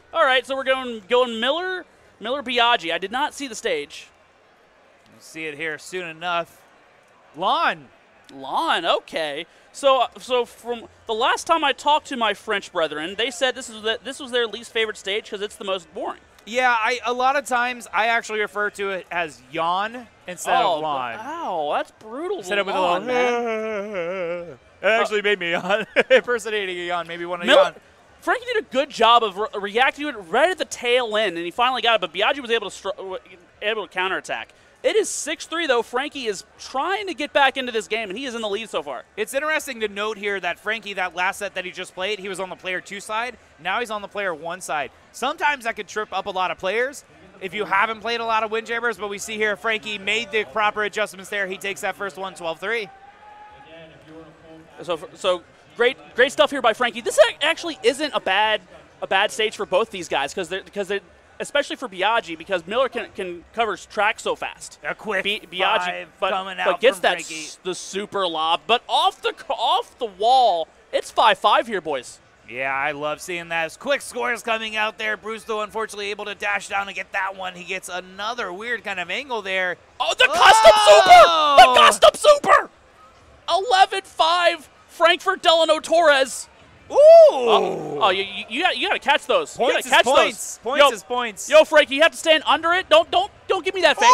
All right, so we're going Miller Biaggi. I did not see the stage. You'll see it here soon enough. Lawn, okay. So from the last time I talked to my French brethren, they said this was their least favorite stage because it's the most boring. Yeah, a lot of times I actually refer to it as yawn instead of lawn. Wow, that's brutal. Instead of with a little, man. It actually made me yawn. Impersonating a yawn, maybe one of yawn. Frankie did a good job of reacting to it right at the tail end, and he finally got it, but Biaggi was able to counterattack. It is 6-3, though. Frankie is trying to get back into this game, and he is in the lead so far. It's interesting to note here that Frankie, that last set that he just played, he was on the player 2 side. Now he's on the player 1 side. Sometimes that could trip up a lot of players if you haven't played a lot of Windjammers, but we see here Frankie made the proper adjustments there. He takes that first one, 12-3. So great stuff here by Frankie. This actually isn't a bad stage for both these guys because they especially for Biaggi, because Miller can cover track so fast. A quick Biaggi, coming out but gets from Frankie. the super lob, but off the wall. It's 5-5 here, boys. Yeah, I love seeing that. Quick scores coming out there. Bruce, though, unfortunately able to dash down and get that one. He gets another weird kind of angle there. Oh, the custom super! The custom super! 11-5, Frankfurt Delano Torres. Ooh! Oh, you got to catch those. Points you gotta catch is points. Those. Points is points. Yo, Frankie, you have to stand under it. Don't give me that face.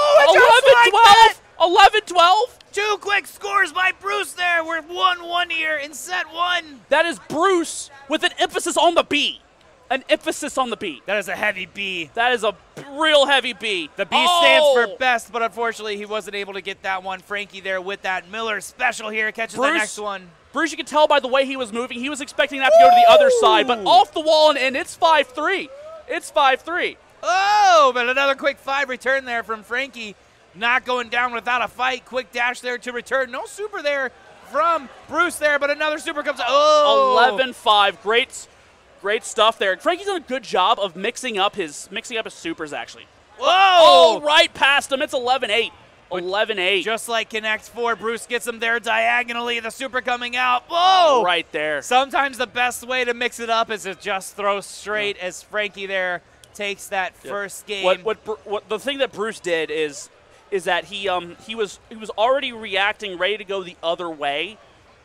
Oh, 11-12. 2 quick scores by Bruce there. We're 1-1 here in set 1. That is Bruce with an emphasis on the B. An emphasis on the B. That is a heavy B. That is a real heavy B. The B stands for best, but unfortunately he wasn't able to get that one. Frankie there with that Miller special here. Catches the next one. Bruce, you can tell by the way he was moving, he was expecting that to go to the other side, but off the wall and in. It's 5-3. It's 5-3. Oh, but another quick 5 return there from Frankie. Not going down without a fight. Quick dash there to return. No super there from Bruce there, but another super comes. Oh! 11-5. Great stuff there. Frankie's done a good job of mixing up his supers, actually. Whoa! Oh, right past him. It's 11-8. 11-8. Just like Connect 4, Bruce gets him there diagonally. The super coming out. Whoa! Right there. Sometimes the best way to mix it up is to just throw straight as Frankie there takes that first game. What the thing that Bruce did is that he was already reacting, ready to go the other way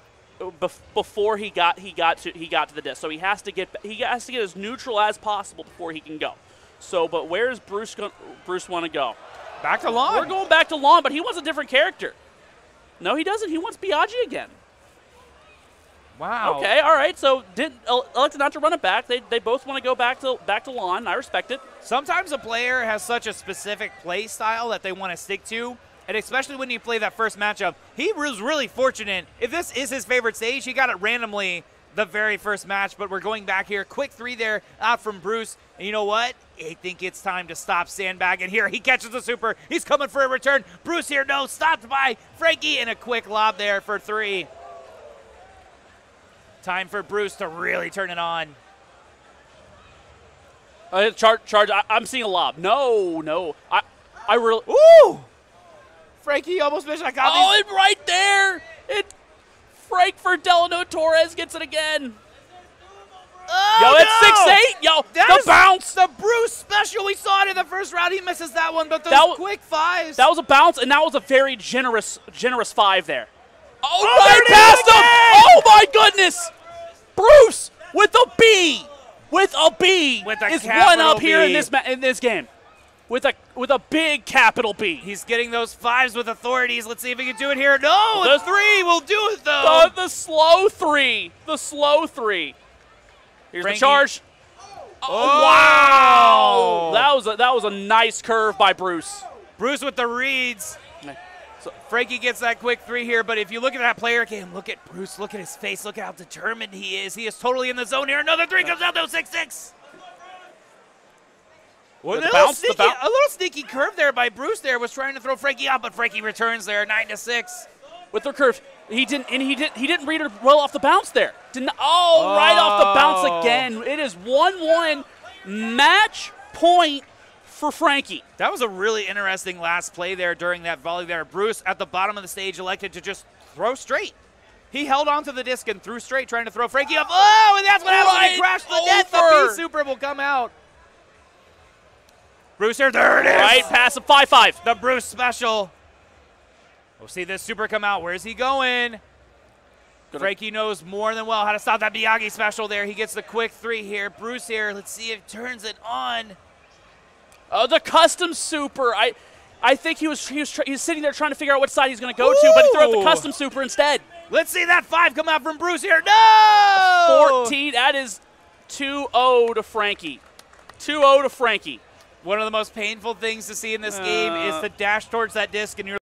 before he got to the disc. So he has to get as neutral as possible before he can go. So, but where does Bruce want to go? Back to Lawn. We're going back to Lawn, but he wants a different character. No, he doesn't. He wants Biaggi again. Wow. Okay, all right. So elected not to run it back. They both want to go back to Lawn. I respect it. Sometimes a player has such a specific play style that they want to stick to, and especially when you play that first matchup, he was really fortunate. If this is his favorite stage, he got it randomly the very first match, but we're going back here. Quick 3 there out from Bruce, and you know what? I think it's time to stop sandbagging here. He catches the super. He's coming for a return. Bruce here, no, stopped by Frankie, and a quick lob there for 3. Time for Bruce to really turn it on. Charge. I'm seeing a lob. No. I really. Ooh! Frankie almost missed. I got these. And right there. Frankfurt Delano Torres gets it again. Oh, it's 6-8. Yo, the bounce. The Bruce special. We saw it in the first round. He misses that one, but those quick 5s. That was a bounce, and that was a very generous 5 there. Oh, right past him. Oh, my goodness. Bruce with a B. With a B. Is one up here in this game. With a big capital B. He's getting those 5s with authorities. Let's see if he can do it here. No, the 3 will do it, though. The slow 3. The slow 3. Here's Frankie. The charge. Oh, wow. That was a nice curve by Bruce. Bruce with the reads. So Frankie gets that quick 3 here, but if you look at that player game, look at Bruce, look at his face, look at how determined he is. He is totally in the zone here. Another 3 comes out, though, 6-6. A little sneaky curve there by Bruce there. Was trying to throw Frankie out, but Frankie returns there, 9-6. With the curve, he didn't read it well off the bounce there. Right off the bounce again. It is 1-1 match point for Frankie. That was a really interesting last play there during that volley there. Bruce at the bottom of the stage elected to just throw straight. He held onto the disc and threw straight, trying to throw Franke up. Oh, and that's what happens when he crashed the net. The B super will come out. Bruce here, there it is. Right, pass him 5-5. The Bruce special. We'll see this super come out. Where's he going? Franke knows more than well how to stop that Miyagi special there. He gets the quick 3 here. Bruce here, let's see if he turns it on. Oh, the custom super. I think he was sitting there trying to figure out what side he's going to go to, but he threw out the custom super instead. Let's see that 5 come out from Bruce here. No! 14. That is 2-0 to Franke. 2-0 to Franke. One of the most painful things to see in this game is the dash towards that disc, and you're